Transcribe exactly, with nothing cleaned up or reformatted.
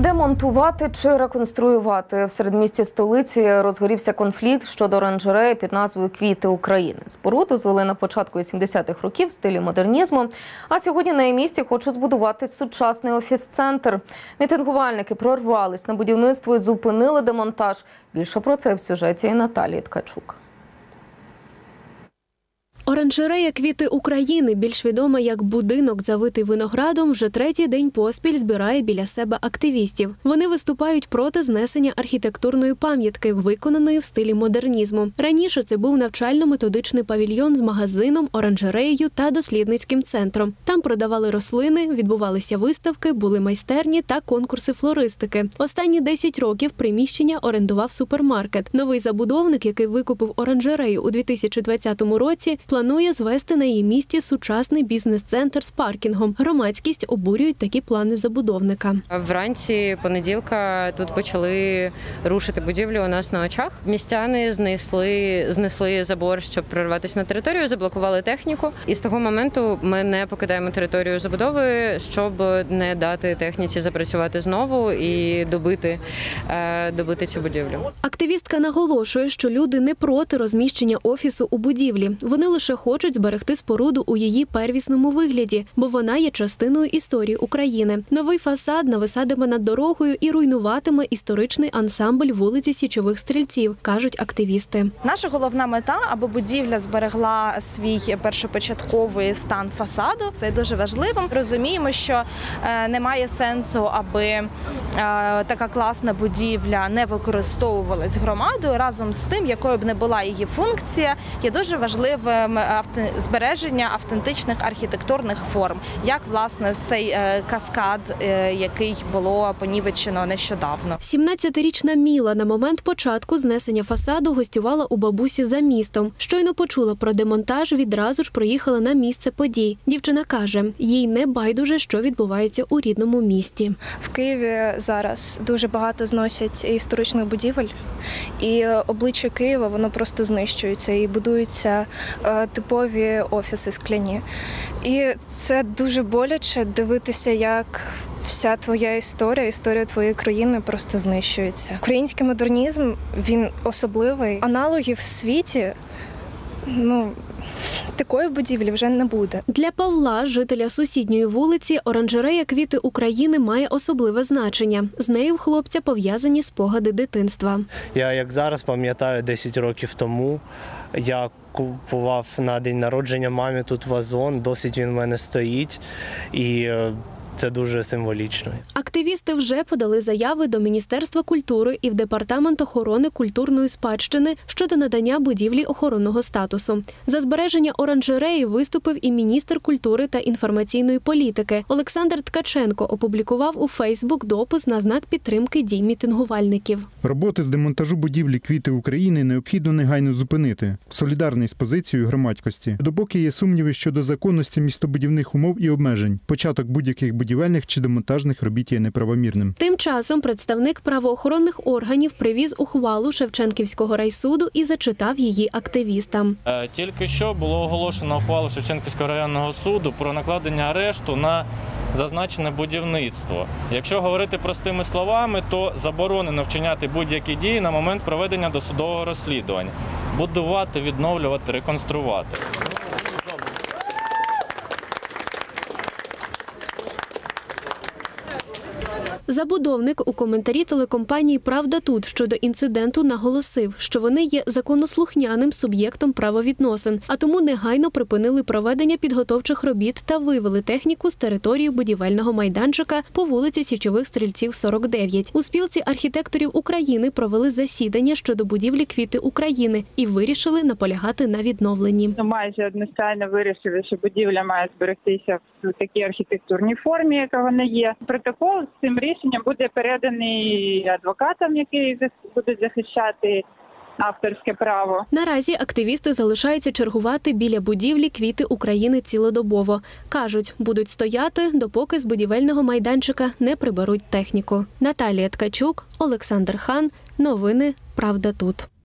Демонтувати чи реконструювати? В середмісті столиці розгорівся конфлікт щодо оранжереї під назвою «Квіти України». Споруду звели на початку вісімдесятих років в стилі модернізму, а сьогодні на її місці хочуть збудувати сучасний офіс-центр. Мітингувальники прорвались на будівництво і зупинили демонтаж. Більше про це в сюжеті Наталії Ткачук. Оранжерея «Квіти України», більш відома як будинок, завитий виноградом, вже третій день поспіль збирає біля себе активістів. Вони виступають проти знесення архітектурної пам'ятки, виконаної в стилі модернізму. Раніше це був навчально-методичний павільйон з магазином, оранжереєю та дослідницьким центром. Там продавали рослини, відбувалися виставки, були майстерні та конкурси флористики. Останні десять років приміщення орендував супермаркет. Новий забудовник, який викупив оранжерею у дві тисячі двадцятому році, планує звести на її місці сучасний бізнес-центр з паркінгом. Громадськість обурюють такі плани забудовника. Вранці понеділка тут почали рушити будівлю у нас на очах. Містяни знесли, знесли забор, щоб прорватися на територію, заблокували техніку. І з того моменту ми не покидаємо територію забудови, щоб не дати техніці запрацювати знову і добити, добити цю будівлю. Активістка наголошує, що люди не проти розміщення офісу у будівлі. Вони лише хочуть зберегти споруду у її первісному вигляді, бо вона є частиною історії України. Новий фасад нависатиме над дорогою і руйнуватиме історичний ансамбль вулиці Січових Стрільців, кажуть активісти. Наша головна мета, аби будівля зберегла свій першопочатковий стан фасаду. Це дуже важливо. Розуміємо, що немає сенсу, аби така класна будівля не використовувалась громадою. Разом з тим, якою б не була її функція, є дуже важливим збереження автентичних архітектурних форм, як, власне, цей каскад, який було понівечено нещодавно. сімнадцятирічна Міла на момент початку знесення фасаду гостювала у бабусі за містом. Щойно почула про демонтаж, відразу ж проїхала на місце подій. Дівчина каже, їй не байдуже, що відбувається у рідному місті. В Києві зараз дуже багато зносять історичних будівель, і обличчя Києва, воно просто знищується і будуються типові офіси скляні. І це дуже боляче дивитися, як вся твоя історія, історія твоєї країни просто знищується. Український модернізм, він особливий. Аналогів в світі, ну, такої будівлі вже не буде. Для Павла, жителя сусідньої вулиці, оранжерея «Квіти України» має особливе значення. З нею в хлопця пов'язані спогади дитинства. Я, як зараз, пам'ятаю, десять років тому я купував на день народження мамі тут вазон, досить він в мене стоїть, і це дуже символічно. Активісти вже подали заяви до Міністерства культури і в Департамент охорони культурної спадщини щодо надання будівлі охоронного статусу. За збереження оранжереї виступив і міністр культури та інформаційної політики. Олександр Ткаченко опублікував у Фейсбук допис на знак підтримки дій мітингувальників. Роботи з демонтажу будівлі «Квіти України» необхідно негайно зупинити. Солідарний з позицією громадськості. Допоки є сумніви щодо законності містобудівних умов і обмежень, початок будь-яких будівельних чи демонтажних робіт є неправомірним. Тим часом представник правоохоронних органів привіз ухвалу Шевченківського райсуду і зачитав її активістам. Тільки що було оголошено ухвалу Шевченківського районного суду про накладення арешту на зазначене будівництво. Якщо говорити простими словами, то заборонено вчиняти будь-які дії на момент проведення досудового розслідування. Будувати, відновлювати, реконструювати. Забудовник у коментарі телекомпанії «Правда тут» щодо інциденту наголосив, що вони є законослухняним суб'єктом правовідносин, а тому негайно припинили проведення підготовчих робіт та вивели техніку з території будівельного майданчика по вулиці Січових Стрільців, сорок дев'ять. У спілці архітекторів України провели засідання щодо будівлі «Квіти України» і вирішили наполягати на відновленні. Майже одностайно вирішили, що будівля має зберегтися в такій архітектурній формі, яка вона є. Протокол з цим рішенням буде переданий адвокатам, які будуть захищати авторське право. Наразі активісти залишаються чергувати біля будівлі «Квіти України» цілодобово. Кажуть, будуть стояти, допоки з будівельного майданчика не приберуть техніку. Наталія Ткачук, Олександр Хан. Новини «Правда тут».